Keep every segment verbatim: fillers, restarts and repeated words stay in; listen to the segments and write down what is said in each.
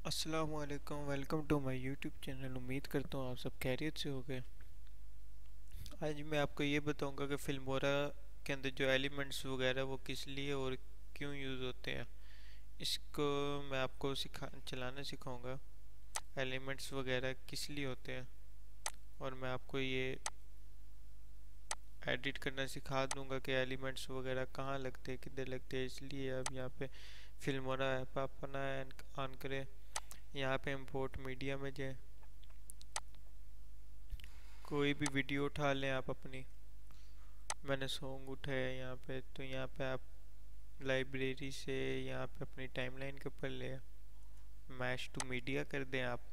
अस्सलाम वालेकुम। Welcome to my YouTube channel. उम्मीद करता हूँ आप सब खैरियत से होंगे। आज मैं आपको ये बताऊंगा कि फिल्मोरा के अंदर जो एलिमेंट्स वगैरह वो किस लिए और क्यों यूज़ होते हैं। इसको मैं आपको सिखा चलाना सिखाऊंगा। एलिमेंट्स वगैरह किस लिए होते हैं और मैं आपको ये एडिट करना सिखा दूंगा कि एलिमेंट्स वगैरह कहाँ लगते हैं, किधर लगते हैं। इसलिए अब यहाँ पे फिल्मोरा ऐप अपना ऑन करें। यहाँ पे इंपोर्ट मीडिया में जाए, कोई भी वीडियो उठा लें आप अपनी। मैंने सॉन्ग उठाया यहाँ पे, तो यहाँ पे आप लाइब्रेरी से यहाँ पे अपनी टाइमलाइन के ऊपर ले मैश टू मीडिया कर दें आप।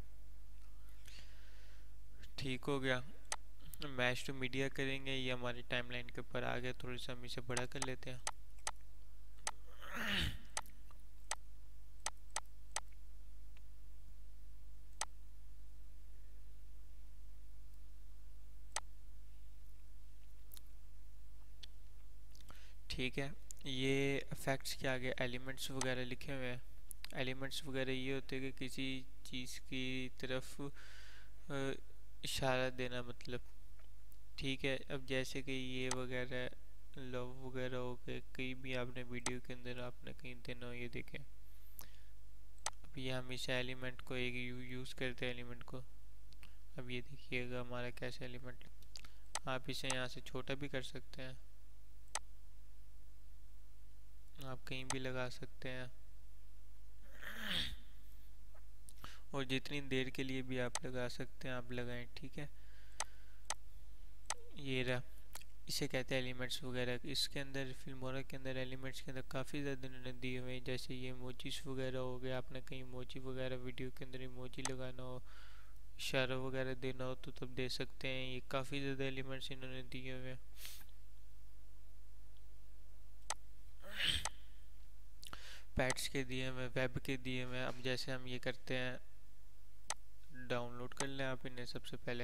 ठीक हो गया। मैश टू मीडिया करेंगे, ये हमारी टाइमलाइन के ऊपर आ गया। थोड़ी सा हम इसे बड़ा कर लेते हैं। ठीक है, ये इफेक्ट्स के आगे एलिमेंट्स वगैरह लिखे हुए हैं। एलिमेंट्स वगैरह ये होते हैं कि किसी चीज़ की तरफ अ, इशारा देना, मतलब। ठीक है, अब जैसे कि ये वगैरह लव वगैरह हो गए, कहीं भी आपने वीडियो के अंदर आपने कहीं देना हो, ये देखें। अब ये हमेशा एलिमेंट को एक यू, यूज़ करते हैं एलिमेंट को। अब ये देखिएगा हमारा कैसे एलिमेंट। आप इसे यहाँ से छोटा भी कर सकते हैं, आप कहीं भी लगा सकते हैं, और जितनी देर के लिए भी आप लगा सकते हैं आप लगाएं। ठीक है, ये रहा। इसे कहते हैं एलिमेंट्स वगैरह। इसके अंदर फिल्मोरा के अंदर एलिमेंट्स के अंदर काफ़ी ज़्यादा इन्होंने दिए हुए हैं। जैसे ये इमोजीज वगैरह हो गए, आपने कहीं इमोजी वगैरह वीडियो के अंदर इमोजी लगाना हो, इशारा वगैरह देना हो तो तब दे सकते हैं। ये काफ़ी ज़्यादा एलिमेंट्स इन्होंने दिए हुए हैं। पैड्स के दिए हुए, वेब के दिए हुए। अब जैसे हम ये करते हैं, डाउनलोड कर लें आप इन्हें सबसे पहले।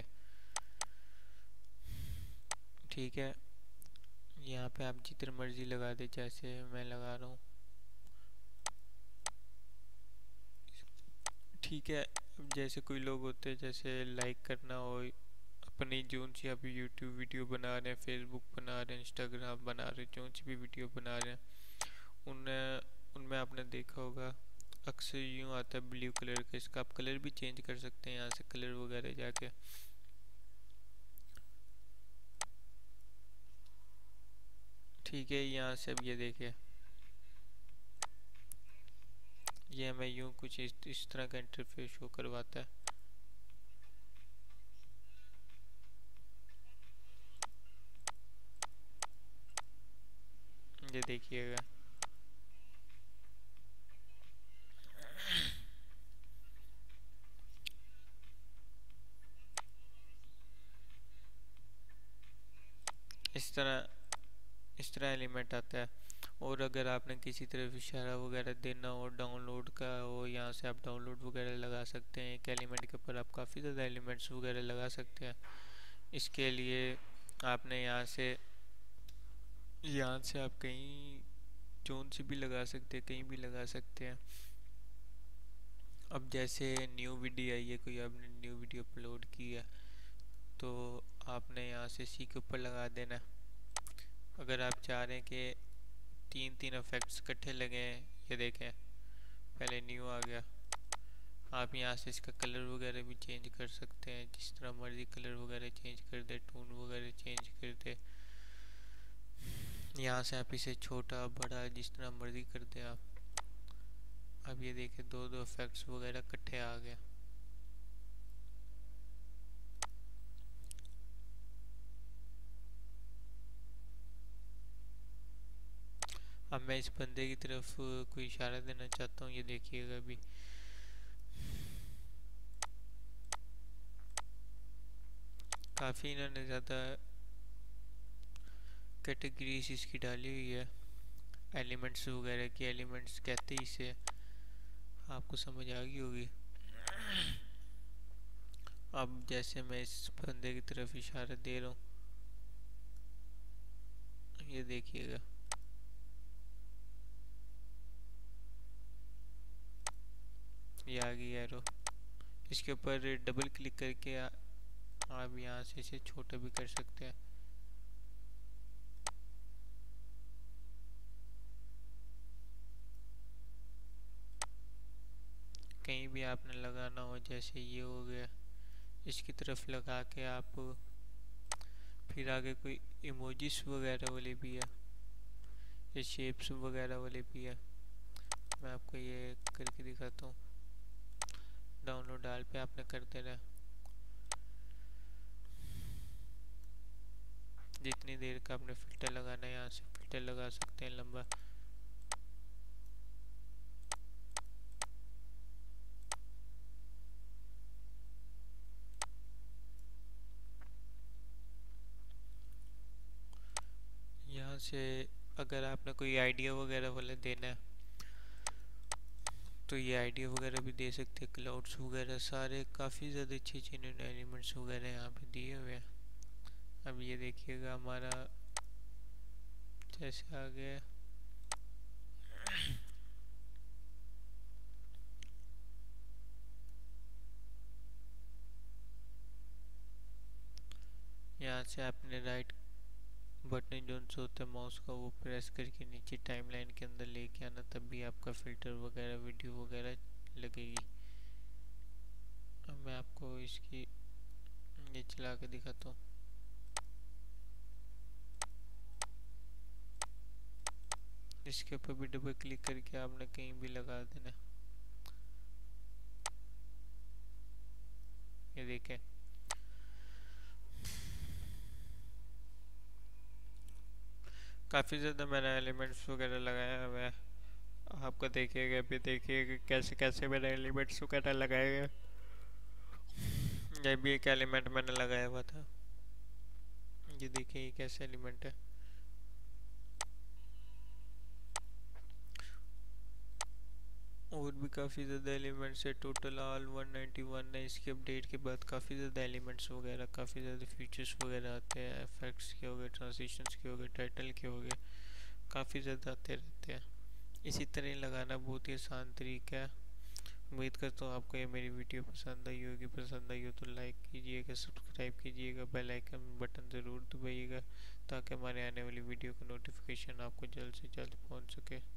ठीक है, यहाँ पे आप जितनी मर्जी लगा दे, जैसे मैं लगा रहा हूँ। ठीक है, अब जैसे कोई लोग होते हैं, जैसे लाइक करना हो अपनी जोन सी, आप यूट्यूब वीडियो बना रहे हैं, फेसबुक बना रहे हैं, इंस्टाग्राम बना रहे हैं, जोन सी भी वीडियो बना रहे हैं, उनमें उनमें आपने देखा होगा अक्सर यूँ आता है ब्लू कलर का। इसका आप कलर भी चेंज कर सकते हैं यहाँ से, कलर वगैरह जाके। ठीक है, यहाँ से अब ये देखिए, ये हमें यूँ कुछ इस, इस तरह का इंटरफेस शो करवाता है। ये देखिएगा, इस तरह इस तरह एलिमेंट आता है। और अगर आपने किसी तरफ इशारा वगैरह देना हो, डाउनलोड का हो, यहाँ से आप डाउनलोड वगैरह लगा सकते हैं। एक एलिमेंट के ऊपर आप काफ़ी ज़्यादा एलिमेंट्स वगैरह लगा सकते हैं। इसके लिए आपने यहाँ से यहाँ से आप कहीं जोन से भी लगा सकते हैं, कहीं भी लगा सकते हैं। अब जैसे न्यू वीडियो आई है, कोई आपने न्यू वीडियो अपलोड की है, तो आपने यहाँ से सी के ऊपर लगा देना। अगर आप चाह रहे हैं कि तीन तीन इफेक्ट्स इकट्ठे लगे हैं, ये देखें पहले न्यू आ गया। आप यहाँ से इसका कलर वगैरह भी चेंज कर सकते हैं, जिस तरह मर्जी कलर वगैरह चेंज कर दे, टोन वगैरह चेंज कर दे। यहाँ से आप इसे छोटा बड़ा जिस तरह मर्जी कर दे आप। अब ये देखें दो दो इफेक्ट्स वगैरह इकट्ठे आ गए। अब मैं इस बंदे की तरफ कोई इशारा देना चाहता हूँ, ये देखिएगा अभी। काफ़ी इन्होंने ज़्यादा कैटेगरीज इसकी डाली हुई है एलिमेंट्स वगैरह की। एलिमेंट्स कहते ही इसे, आपको समझ आ गई होगी। अब जैसे मैं इस बंदे की तरफ इशारा दे रहा हूँ, ये देखिएगा। ये आ गई एरो। इसके ऊपर डबल क्लिक करके आ, आप यहाँ से इसे छोटा भी कर सकते हैं। कहीं भी आपने लगाना हो, जैसे ये हो गया, इसकी तरफ लगा के आप फिर आगे कोई इमोजिस वगैरह वाले भी है, ये शेप्स वगैरह वाले भी है। मैं आपको ये करके दिखाता हूँ। डाउनलोड डाल पे आपने कर देना है। जितनी देर का आपने फिल्टर लगाना है यहाँ से फिल्टर लगा सकते हैं लंबा। यहाँ से अगर आपने कोई आइडिया वगैरह वाले देना है तो ये आइडिया वगैरह भी दे सकते हैं। क्लाउड्स वगैरह सारे काफ़ी ज़्यादा अच्छे अच्छे इन्होंने एलिमेंट्स वगैरह यहाँ पे दिए हुए हैं। अब ये देखिएगा हमारा जैसे आ गया, यहाँ से आपने राइट बटन जो से होता है माउस का वो प्रेस करके नीचे टाइमलाइन के अंदर लेके आना, तब भी आपका फ़िल्टर वगैरह वीडियो वगैरह लगेगी। अब मैं आपको इसकी ये चला के दिखाता हूँ। इसके ऊपर भी डबल क्लिक करके आपने कहीं भी लगा देना। ये देखें, काफ़ी ज़्यादा मैंने एलिमेंट्स वगैरह लगाया हुआ है। आपको देखिएगा, अभी देखिएगा कैसे कैसे मैंने एलिमेंट्स वगैरह लगाए हैं। ये भी एक एलिमेंट मैंने लगाया हुआ था। ये देखिए ये कैसे एलिमेंट है। और भी काफ़ी ज़्यादा एलिमेंट्स है, total all one ninety one है। इसके अपडेट के बाद काफ़ी ज़्यादा एलिमेंट्स वगैरह, काफ़ी ज़्यादा फीचर्स वगैरह आते हैं। इफेक्ट्स के हो गए, ट्रांजिशंस के हो गए, टाइटल के हो गए, काफ़ी ज़्यादा आते रहते हैं। इसी तरह लगाना बहुत ही आसान तरीका है। उम्मीद करता हूँ आपको ये मेरी वीडियो पसंद आई होगी। पसंद आई हो तो लाइक कीजिएगा, सब्सक्राइब कीजिएगा, बेल आइकन बटन ज़रूर दबाइएगा ताकि हमारे आने वाली वीडियो का नोटिफिकेशन आपको जल्द से जल्द पहुँच सके।